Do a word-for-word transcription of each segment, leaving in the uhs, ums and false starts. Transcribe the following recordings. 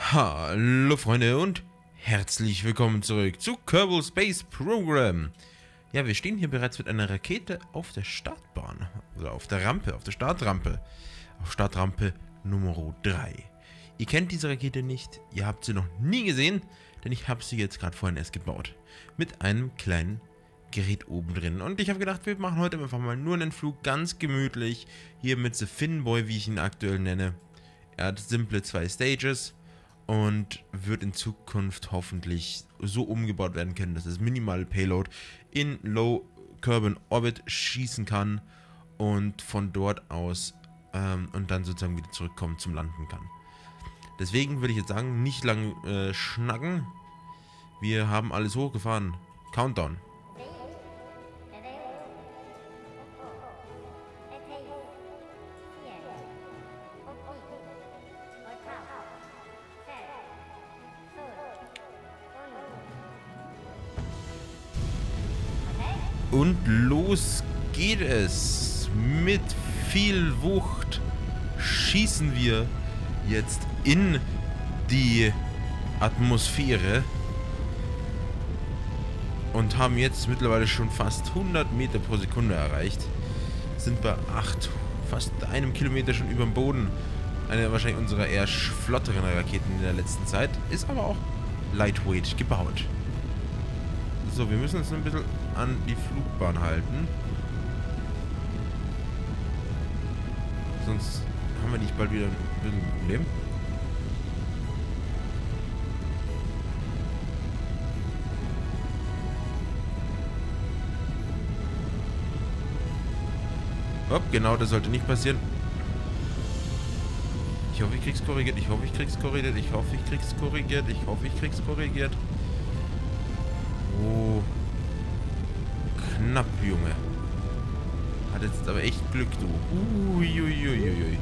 Hallo Freunde und herzlich willkommen zurück zu Kerbal Space Program. Ja, wir stehen hier bereits mit einer Rakete auf der Startbahn, oder auf der Rampe, auf der Startrampe, auf Startrampe Nummer drei. Ihr kennt diese Rakete nicht, ihr habt sie noch nie gesehen, denn ich habe sie jetzt gerade vorhin erst gebaut. Mit einem kleinen Gerät oben drin. Und ich habe gedacht, wir machen heute einfach mal nur einen Flug, ganz gemütlich, hier mit The Finboy, wie ich ihn aktuell nenne. Er hat simple zwei Stages und wird in Zukunft hoffentlich so umgebaut werden können, dass es minimale Payload in Low Kerbal Orbit schießen kann und von dort aus ähm, und dann sozusagen wieder zurückkommen zum Landen kann. Deswegen würde ich jetzt sagen, nicht lang äh, schnacken. Wir haben alles hochgefahren. Countdown. Und los geht es. Mit viel Wucht schießen wir jetzt in die Atmosphäre und haben jetzt mittlerweile schon fast hundert Meter pro Sekunde erreicht. Sind bei acht, fast einem Kilometer schon über dem Boden. Eine wahrscheinlich unserer eher flotteren Raketen in der letzten Zeit. Ist aber auch lightweight gebaut. So, wir müssen uns ein bisschen an die Flugbahn halten. Sonst haben wir nicht bald wieder ein Problem. Hopp, genau, das sollte nicht passieren. Ich hoffe, ich krieg's korrigiert. Ich hoffe, ich krieg's korrigiert. Ich hoffe, ich krieg's korrigiert. Ich hoffe, ich krieg's korrigiert. Oh. Knapp, Junge. Hat jetzt aber echt Glück, du. Uiuiuiui.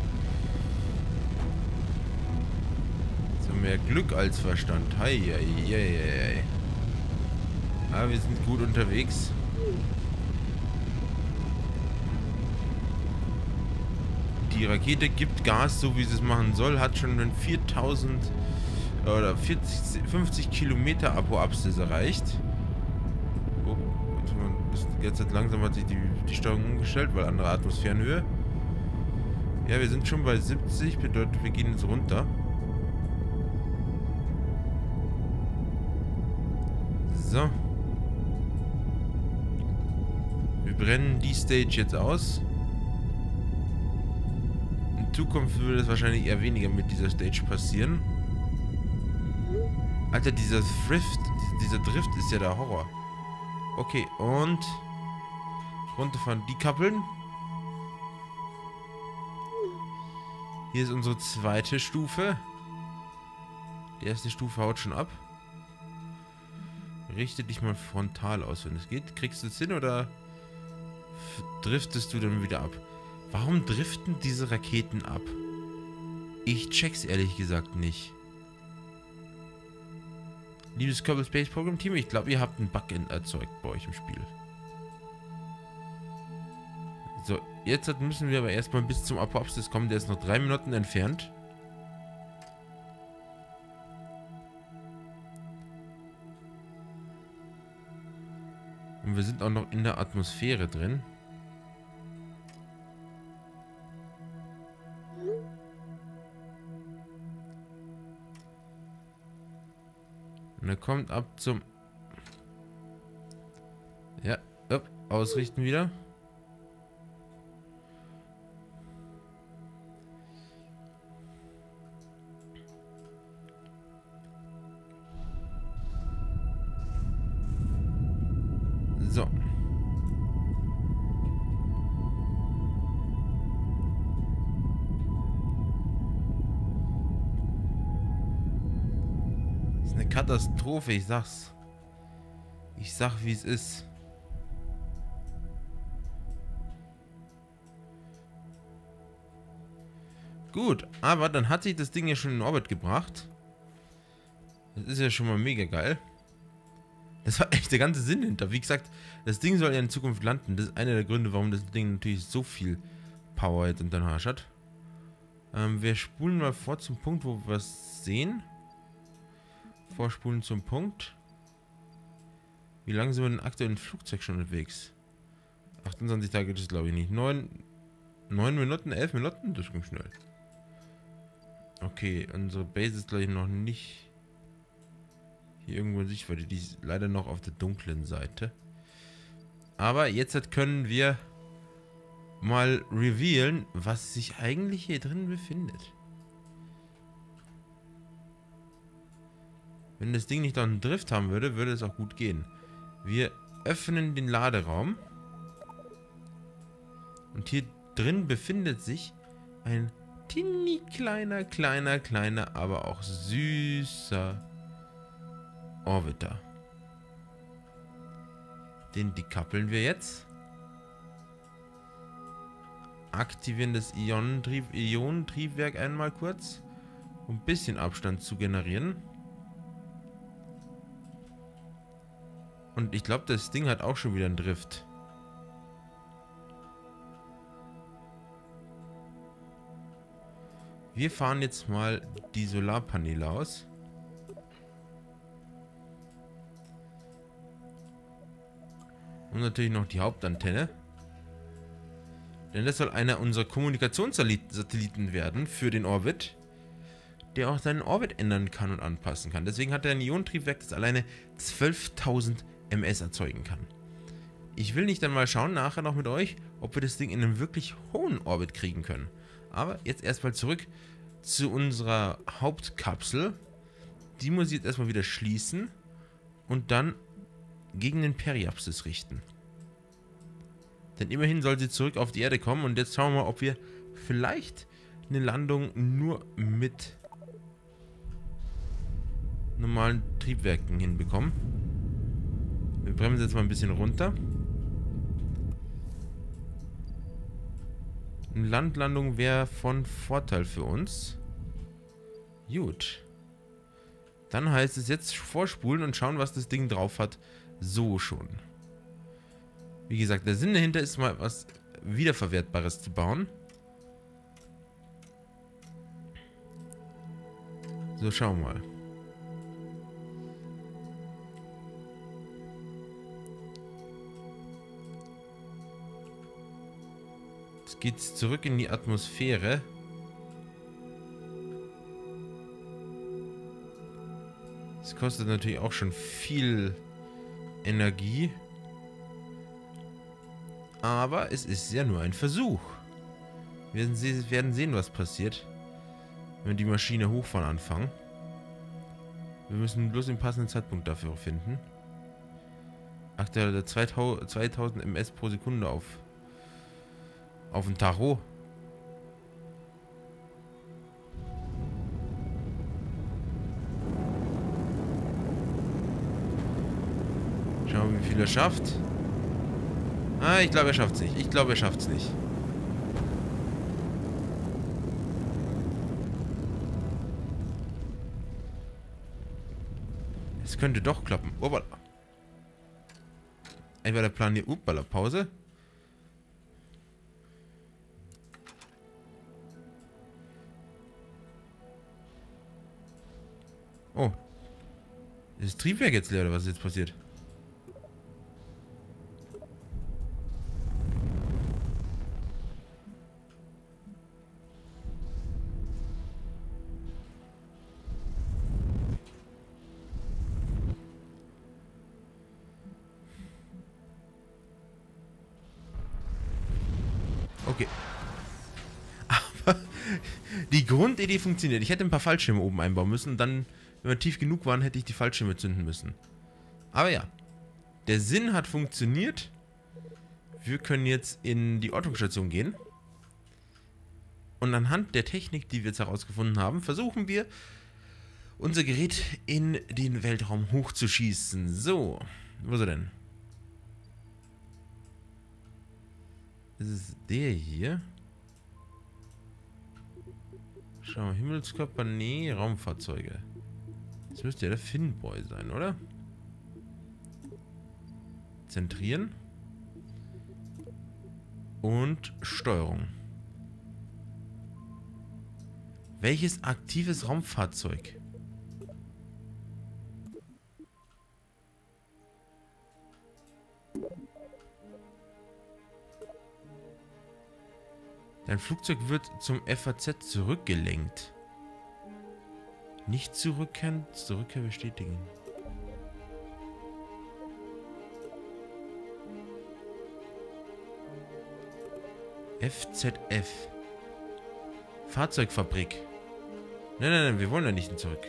So mehr Glück als Verstand. Hei, hei, hei, hei. Aber wir sind gut unterwegs. Die Rakete gibt Gas, so wie sie es machen soll. Hat schon einen viertausend oder vierzig, fünfzig Kilometer Apoapsis erreicht. Oh, jetzt hat langsam hat sich die, die Steuerung umgestellt, weil andere Atmosphärenhöhe. Ja, wir sind schon bei siebzig, bedeutet, wir gehen jetzt runter. So. Wir brennen die Stage jetzt aus. In Zukunft würde es wahrscheinlich eher weniger mit dieser Stage passieren. Alter, dieser Drift, dieser Drift ist ja der Horror. Okay, und runterfahren, dekoppeln. Hier ist unsere zweite Stufe. Die erste Stufe haut schon ab. Richte dich mal frontal aus, wenn es geht. Kriegst du es hin oder driftest du dann wieder ab? Warum driften diese Raketen ab? Ich check's ehrlich gesagt nicht. Liebes Kerbal Space Program Team, ich glaube, ihr habt einen Bug erzeugt bei euch im Spiel. So, jetzt müssen wir aber erstmal bis zum Apoapsis kommen. Der ist noch drei Minuten entfernt. Und wir sind auch noch in der Atmosphäre drin. Und er kommt ab zum... Ja, up, ausrichten wieder. So. Eine Katastrophe, ich sag's. Ich sag, wie es ist. Gut, aber dann hat sich das Ding ja schon in Orbit gebracht. Das ist ja schon mal mega geil. Das war echt der ganze Sinn hinter. Wie gesagt, das Ding soll ja in Zukunft landen. Das ist einer der Gründe, warum das Ding natürlich so viel Power jetzt unter den Arsch hat. Ähm, wir spulen mal vor zum Punkt, wo wir es sehen. Vorspulen zum Punkt. Wie lange sind wir denn aktuell im Flugzeug schon unterwegs? achtundzwanzig Tage geht es, glaube ich, nicht. neun Minuten, elf Minuten? Das ging schnell. Okay, unsere Base ist, glaube ich, noch nicht hier irgendwo in Sichtweite. Die ist leider noch auf der dunklen Seite. Aber jetzt können wir mal revealen, was sich eigentlich hier drin befindet. Wenn das Ding nicht noch einen Drift haben würde, würde es auch gut gehen. Wir öffnen den Laderaum. Und hier drin befindet sich ein teeny kleiner, kleiner, kleiner, aber auch süßer Orbiter. Den dekoppeln wir jetzt. Aktivieren das Ionentrieb, Ionentriebwerk einmal kurz, um ein bisschen Abstand zu generieren. Und ich glaube, das Ding hat auch schon wieder einen Drift. Wir fahren jetzt mal die Solarpaneele aus. Und natürlich noch die Hauptantenne. Denn das soll einer unserer Kommunikationssatelliten werden für den Orbit, der auch seinen Orbit ändern kann und anpassen kann. Deswegen hat er ein Ionentriebwerk, das alleine zwölftausend Millimeter erzeugen kann. Ich will nicht einmal schauen, nachher noch mit euch, ob wir das Ding in einen wirklich hohen Orbit kriegen können. Aber jetzt erstmal zurück zu unserer Hauptkapsel. Die muss ich jetzt erstmal wieder schließen und dann gegen den Periapsis richten. Denn immerhin soll sie zurück auf die Erde kommen und jetzt schauen wir mal, ob wir vielleicht eine Landung nur mit normalen Triebwerken hinbekommen. Wir bremsen jetzt mal ein bisschen runter. Eine Landlandung wäre von Vorteil für uns. Gut. Dann heißt es jetzt vorspulen und schauen, was das Ding drauf hat. So schon. Wie gesagt, der Sinn dahinter ist mal was Wiederverwertbares zu bauen. So, schauen wir mal. Jetzt geht's zurück in die Atmosphäre. Das kostet natürlich auch schon viel Energie. Aber es ist ja nur ein Versuch. Wir werden sehen, was passiert, wenn wir die Maschine hochfahren anfangen. Wir müssen bloß den passenden Zeitpunkt dafür finden. Ach, der, der zweitausend Millimeter pro Sekunde auf auf dem Tacho. Schauen wir, wie viel er schafft. Ah, ich glaube, er schafft es nicht. Ich glaube, er schafft es nicht. Es könnte doch klappen. Upala. Einfach der Plan hier. Upala, Pause. Oh. Ist das Triebwerk jetzt leer oder was ist jetzt passiert? Okay. Aber die Grundidee funktioniert. Ich hätte ein paar Fallschirme oben einbauen müssen. Und dann, wenn wir tief genug waren, hätte ich die Fallschirme zünden müssen. Aber ja. Der Sinn hat funktioniert. Wir können jetzt in die Ortungsstation gehen. Und anhand der Technik, die wir jetzt herausgefunden haben, versuchen wir, unser Gerät in den Weltraum hochzuschießen. So. Wo ist er denn? Ist es der hier? Schau mal, Himmelskörper, nee, Raumfahrzeuge. Das müsste ja der Finboy sein, oder? Zentrieren. Und Steuerung. Welches aktives Raumfahrzeug Dein Flugzeug wird zum F A Z zurückgelenkt. Nicht zurückkehren, Zurückkehr bestätigen. F Z F. Fahrzeugfabrik. Nein, nein, nein, wir wollen da nicht zurück.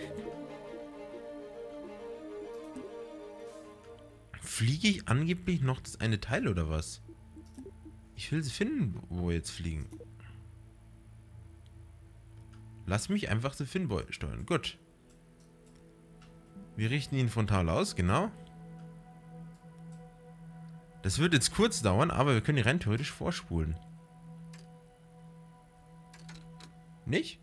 Fliege ich angeblich noch das eine Teil oder was? Ich will sie finden, wo wir jetzt fliegen. Lass mich einfach zu Finboy steuern. Gut. Wir richten ihn frontal aus, genau. Das wird jetzt kurz dauern, aber wir können ihn rein theoretisch vorspulen. Nicht?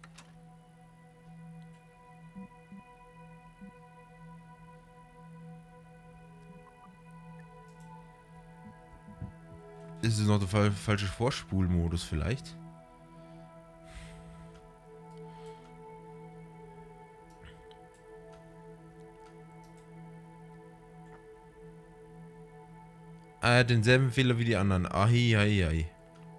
Ist es noch der fa falsche Vorspulmodus vielleicht? Ah, denselben Fehler wie die anderen. Ahi, ahi, ahi.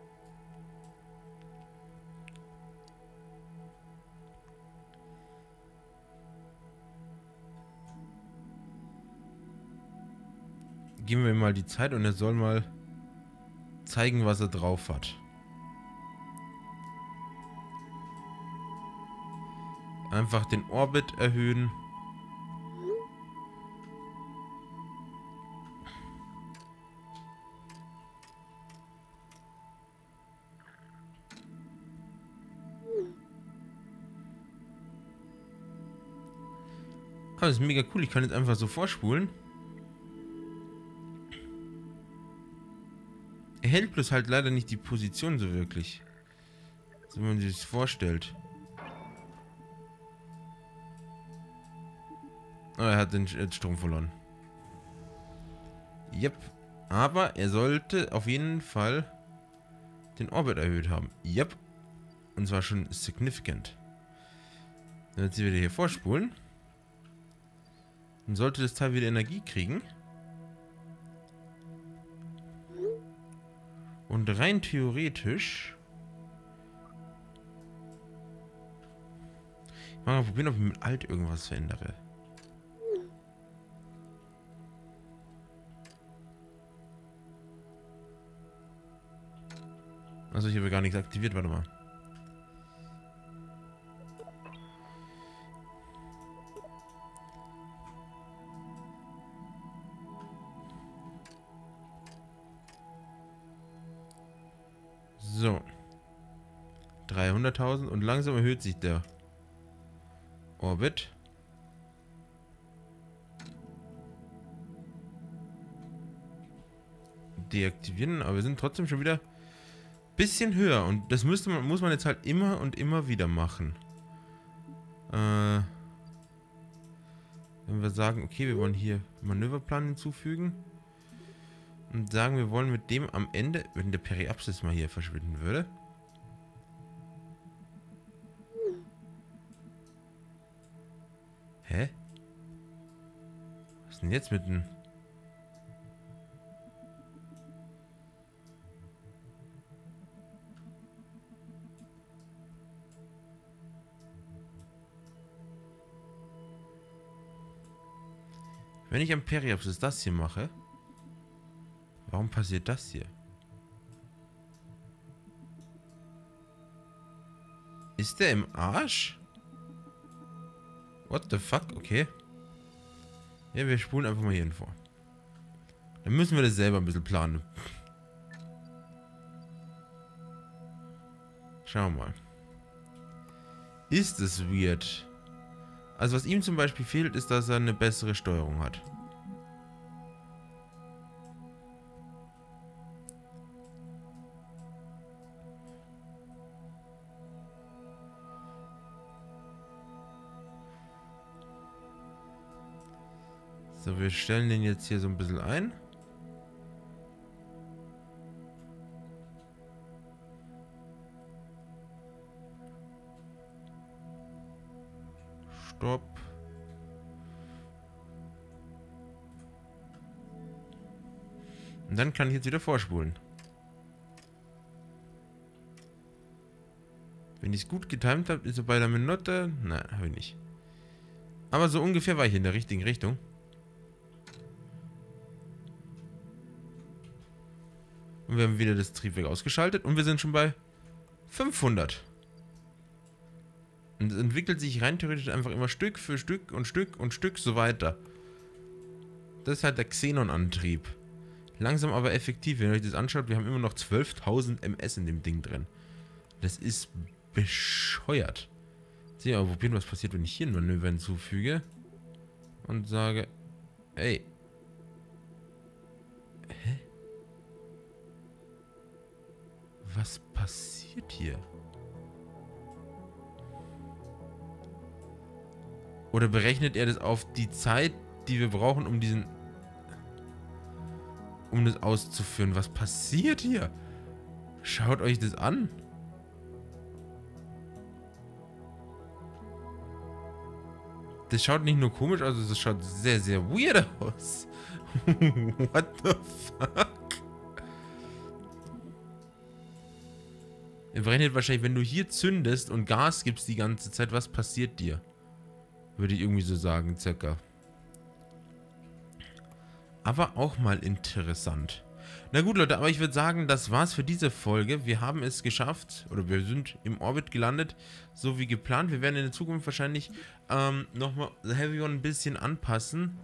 Geben wir ihm mal die Zeit und er soll mal zeigen, was er drauf hat. Einfach den Orbit erhöhen. Ah, das ist mega cool. Ich kann jetzt einfach so vorspulen. Er hält bloß halt leider nicht die Position so wirklich. So wie man sich das vorstellt. Oh, er hat den Strom verloren. Yep. Aber er sollte auf jeden Fall den Orbit erhöht haben. Yep. Und zwar schon significant. Wenn wir jetzt wieder hier vorspulen, dann sollte das Teil wieder Energie kriegen. Und rein theoretisch... Ich mag mal probieren, ob ich mit Alt irgendwas verändere. Also ich habe gar nichts aktiviert, warte mal. So. dreihunderttausend und langsam erhöht sich der Orbit. Deaktivieren, aber wir sind trotzdem schon wieder ein bisschen höher und das müsste man, muss man jetzt halt immer und immer wieder machen. Äh, wenn wir sagen, okay, wir wollen hier Manöverplan hinzufügen und sagen, wir wollen mit dem am Ende, wenn der Periapsis mal hier verschwinden würde. Hä? Was ist denn jetzt mit dem... Wenn ich am Periapsis das hier mache, warum passiert das hier? Ist der im Arsch? What the fuck? Okay. Ja, wir spulen einfach mal hierhin vor. Dann müssen wir das selber ein bisschen planen. Schauen wir mal. Ist es weird? Also was ihm zum Beispiel fehlt, ist, dass er eine bessere Steuerung hat. So, wir stellen den jetzt hier so ein bisschen ein. Stopp. Und dann kann ich jetzt wieder vorspulen. Wenn ich es gut getimt habe, ist er bei der Minute... Nein, habe ich nicht. Aber so ungefähr war ich in der richtigen Richtung. Und wir haben wieder das Triebwerk ausgeschaltet und wir sind schon bei fünfhundert. Und es entwickelt sich rein theoretisch einfach immer Stück für Stück und Stück und Stück so weiter. Das ist halt der Xenon-Antrieb. Langsam aber effektiv. Wenn ihr euch das anschaut, wir haben immer noch zwölftausend Millimeter in dem Ding drin. Das ist bescheuert. Jetzt sehen wir mal probieren, was passiert, wenn ich hier ein Manöver hinzufüge. Und sage, ey. Hä? Was passiert hier? Oder berechnet er das auf die Zeit, die wir brauchen, um diesen... um das auszuführen? Was passiert hier? Schaut euch das an. Das schaut nicht nur komisch aus, das schaut sehr, sehr weird aus. What the fuck? Er berechnet wahrscheinlich, wenn du hier zündest und Gas gibst die ganze Zeit, was passiert dir? Würde ich irgendwie so sagen, circa. Aber auch mal interessant. Na gut, Leute, aber ich würde sagen, das war's für diese Folge. Wir haben es geschafft, oder wir sind im Orbit gelandet, so wie geplant. Wir werden in der Zukunft wahrscheinlich ähm, nochmal Heavyon ein bisschen anpassen,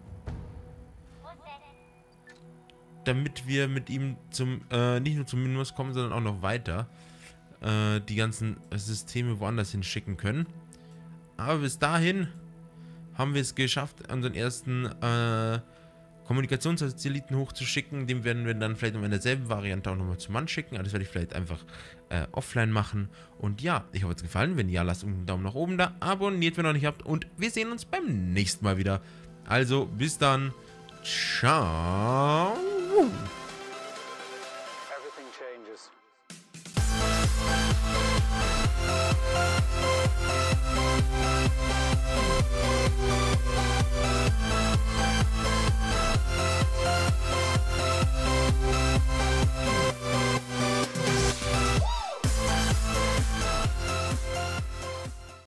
damit wir mit ihm zum äh, nicht nur zum Minus kommen, sondern auch noch weiter äh, die ganzen Systeme woanders hinschicken können. Aber bis dahin haben wir es geschafft, unseren ersten äh, Kommunikationssatelliten hochzuschicken. Dem werden wir dann vielleicht in derselben Variante auch nochmal zum Mann schicken. Aber das werde ich vielleicht einfach äh, offline machen. Und ja, ich hoffe, es hat gefallen. Wenn ja, lasst einen Daumen nach oben da. Abonniert, wenn ihr noch nicht habt. Und wir sehen uns beim nächsten Mal wieder. Also, bis dann. Ciao. Everything changes.